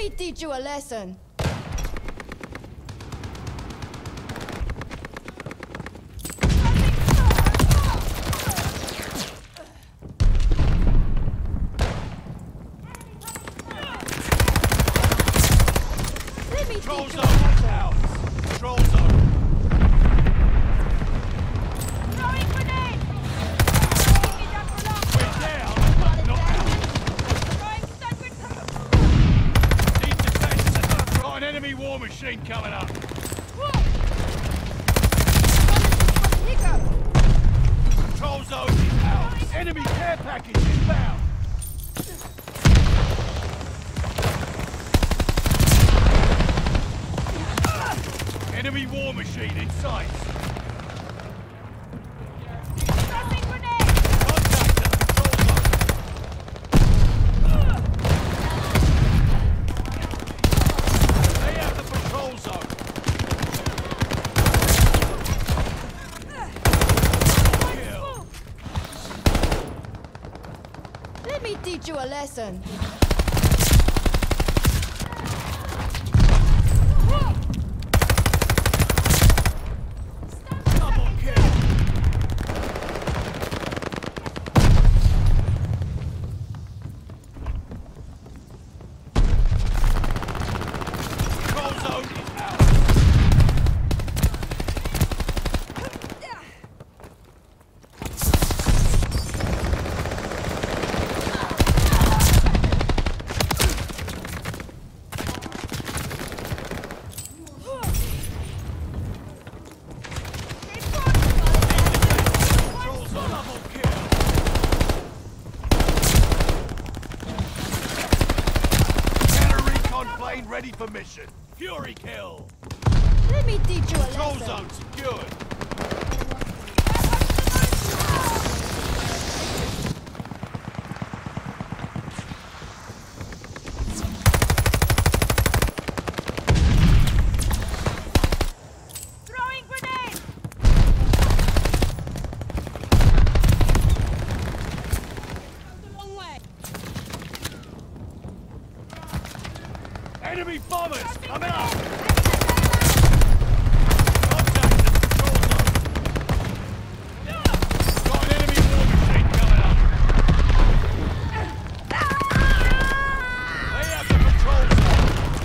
me teach you a lesson. Control zone out. Control zone. Throwing grenade! We're down, but not out. Throwing stun grenade! Need defense. Got an enemy war machine coming up. Control zone is out. Enemy care package inbound. Enemy war machine in sight. Throwing grenade! Contact at the control zone. They have the patrol zone. Kill. Let me teach you a lesson. Double kill. Control zone is out. Control zone double kill. Counter recon plane ready for mission. Fury kill. Let me teach you a Control lesson. zone secured. Throwing grenade! The wrong way! Enemy bombers coming up. Contact at the control zone. Got an enemy war machine coming up. They have the control zone.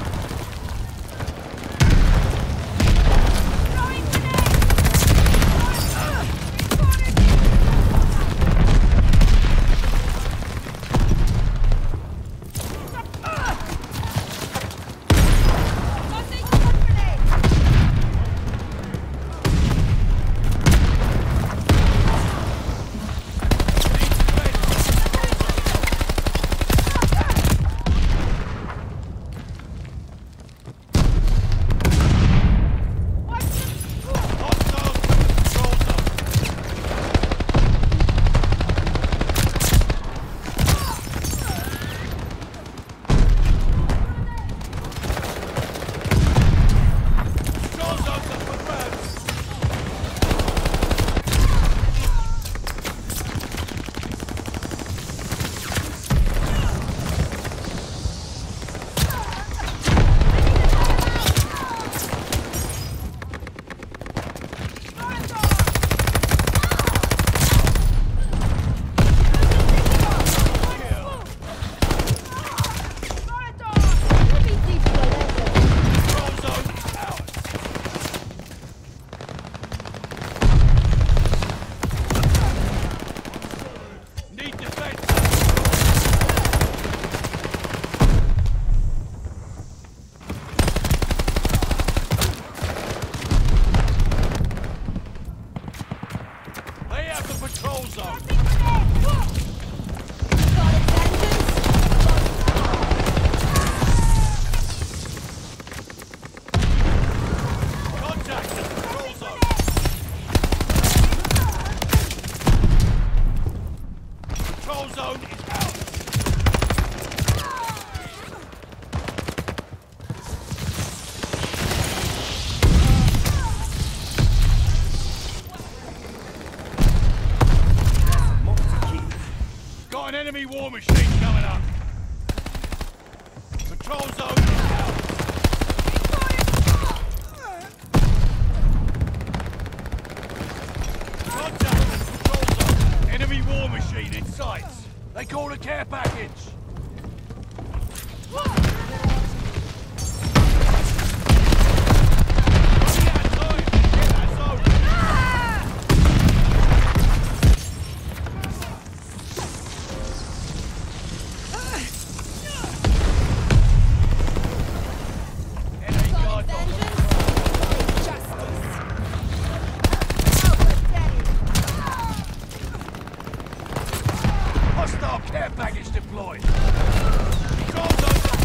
Throwing Hostiles to the control zone. Control zone's up for grabs. Kill. Let me teach you a lesson. Control zone is ours. Need defense. They have the patrol zone. Got a vengeance? Contact at the control zone. Control zone is ours. Got an enemy war machine coming up. Control zone is out. Contact with control zone. Enemy war machine in sight. They call a care package. Hostile care package deployed. Control zone.